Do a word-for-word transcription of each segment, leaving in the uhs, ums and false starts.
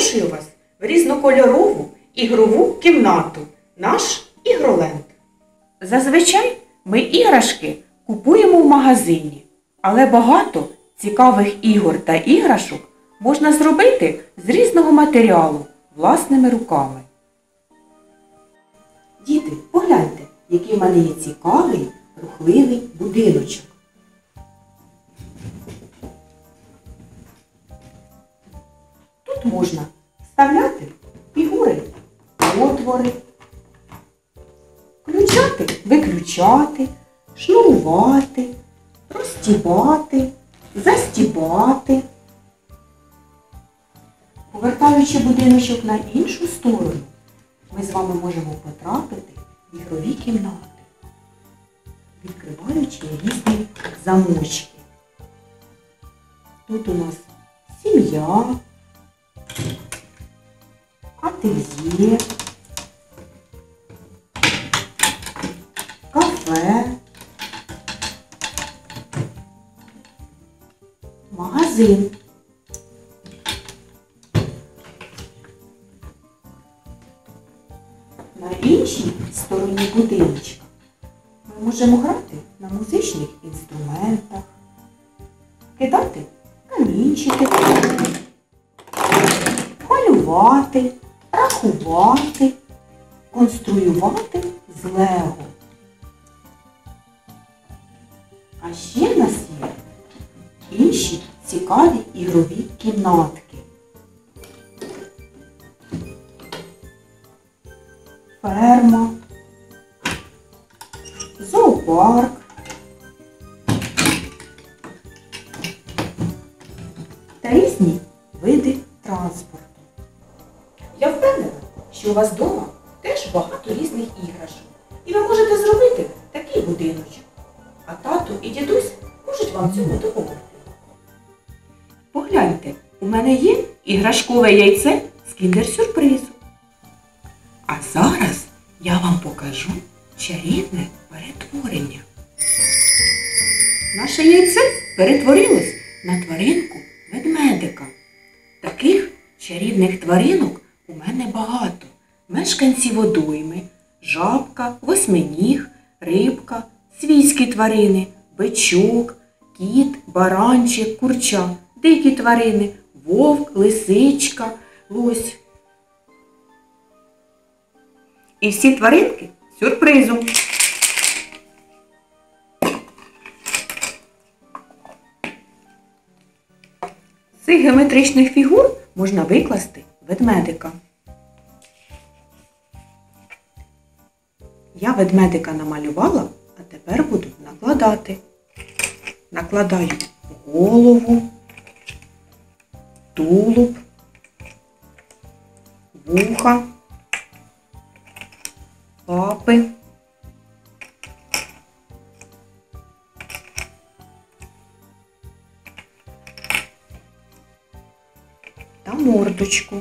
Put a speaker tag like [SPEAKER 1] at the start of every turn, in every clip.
[SPEAKER 1] Запрошую вас в різнокольорову ігрову кімнату, наш ігроленд. Зазвичай ми іграшки купуємо в магазині, але багато цікавих ігор та іграшок можна зробити з різного матеріалу власними руками. Діти, погляньте, який в мене є цікавий, рухливий будиночок. Тут можна вставляти фігури, отвори, включати, виключати, шнурувати, розстібати, застібати. Повертаючи будиночок на іншу сторону, ми з вами можемо потрапити в ігрові кімнати, відкриваючи різні замочки. Тут у нас сім'я, ательє, кафе, магазин. На іншій стороні будиночка ми можемо грати на музичних інструментах, кидати камінчики, малювати, рахувати, конструювати з лего. А ще в нас є інші цікаві ігрові кімнатки. Ферма, зоопарк, та різні види транспорту. Я впевнена, що у вас вдома теж багато різних іграшок. І ви можете зробити такий будиночок. А тато і дідусь можуть вам цьому допомогти. Погляньте, у мене є іграшкове яйце з кіндер-сюрпризу. А зараз я вам покажу чарівне перетворення. Наше яйце перетворилось на тваринку ведмедика. Таких чарівних тваринок у мене багато. Мешканці водойми, жабка, восьминіг, рибка, свійські тварини, бичок, кіт, баранчик, курча, дикі тварини, вовк, лисичка, лось. І всі тваринки з сюрпризом. З цих геометричних фігур можна викласти ведмедика. Я ведмедика намалювала, а тепер буду накладати. Накладаю голову, тулуб, вуха, лапи, та мордочку.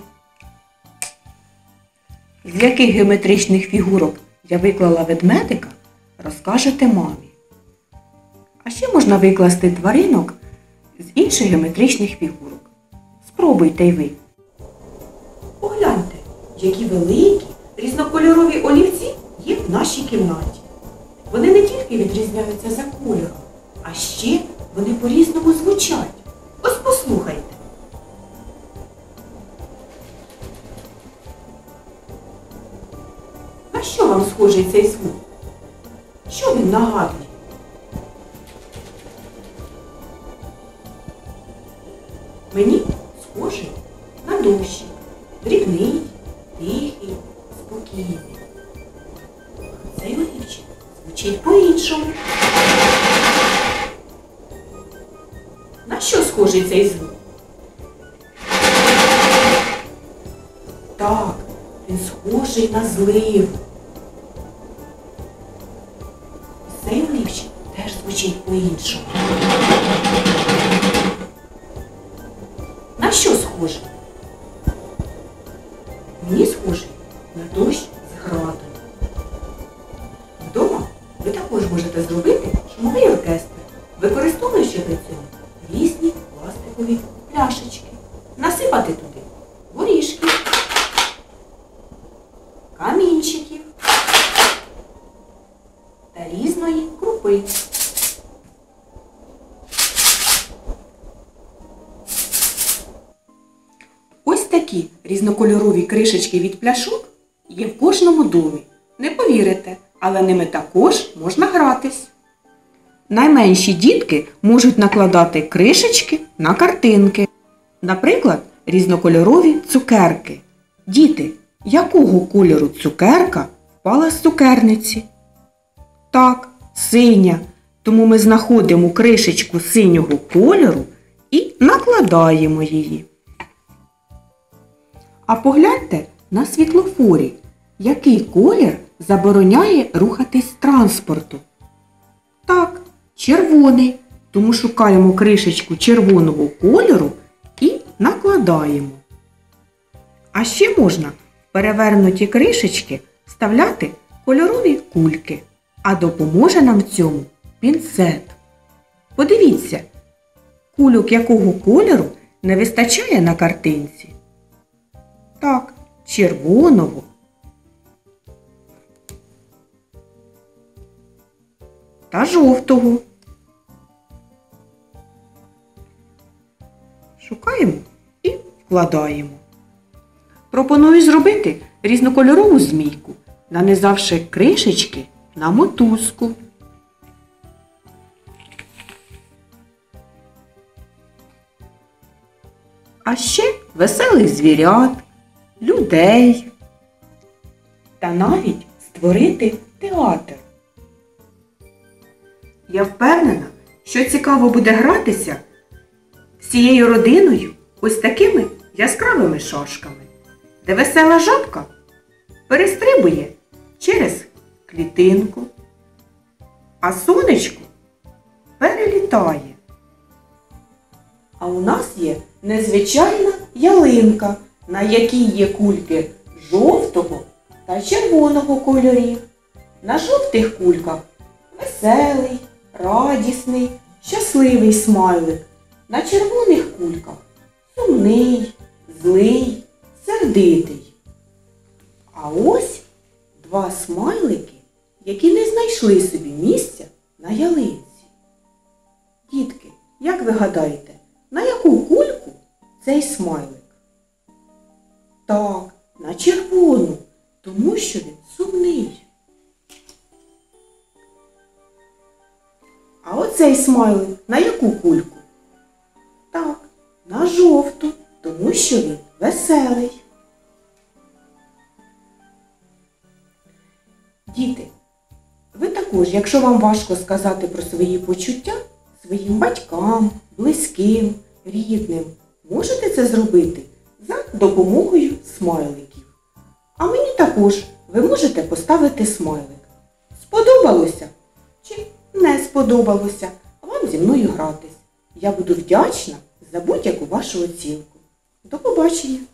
[SPEAKER 1] З яких геометричних фігурок я виклала ведмедика, розкажете мамі. А ще можна викласти тваринок з інших геометричних фігурок. Спробуйте й ви. Погляньте, які великі різнокольорові олівці є в нашій кімнаті. Вони не тільки відрізняються за кольором, а ще вони по-різному звучать. Ось послухайте. На що вам схожий цей звук? Що він нагадує? Мені схожий на дощик. Дрібний, тихий, спокійний. Цей олівчик звучить по-іншому. На що схожий цей звук? Так, він схожий на зливу. Цей олівчик теж звучить по-іншому. На що схожий? Мені схожий на дощ з градом. Вдома ви також можете зробити шумовий оркестр, використовуючи для цього різні пластикові пляшечки. Насипати туди горішки, різної крупи. Ось такі різнокольорові кришечки від пляшок є в кожному домі. Не повірите, але ними також можна гратись. Найменші дітки можуть накладати кришечки на картинки. Наприклад, різнокольорові цукерки. Діти, якого кольору цукерка впала з цукерниці? Так, синя. Тому ми знаходимо кришечку синього кольору і накладаємо її. А погляньте на світлофорі, який колір забороняє рухатись транспорту. Так, червоний, тому шукаємо кришечку червоного кольору і накладаємо. А ще можна в перевернуті кришечки вставляти кольорові кульки, а допоможе нам в цьому пінцет. Подивіться, кульок якого кольору не вистачає на картинці. Так, червоного. Та жовтого. Шукаємо і вкладаємо. Пропоную зробити різнокольорову змійку, нанизавши кришечки на мотузку. А ще веселих звірят, людей. Та навіть створити театр. Я впевнена, що цікаво буде гратися всією родиною ось такими яскравими шашками, де весела жабка перестрибує через клітинку, а сонечко перелітає. А у нас є незвичайна ялинка, на якій є кульки жовтого та червоного кольорів. На жовтих кульках веселий, радісний, щасливий смайлик. На червоних кульках сумний, злий, сердитий. А ось два смайлики, які не знайшли собі місця на ялинці. Дітки, як ви гадаєте, на яку кульку цей смайлик? Так, на червону, тому що він сумний. А оцей смайлик на яку кульку? Так, на жовту, тому що він веселий. Діти, ви також, якщо вам важко сказати про свої почуття своїм батькам, близьким, рідним, можете це зробити за допомогою смайликів. А мені також ви можете поставити смайлик. Сподобалося чи не сподобалося вам зі мною гратись? Я буду вдячна за будь-яку вашу оцінку. До побачення!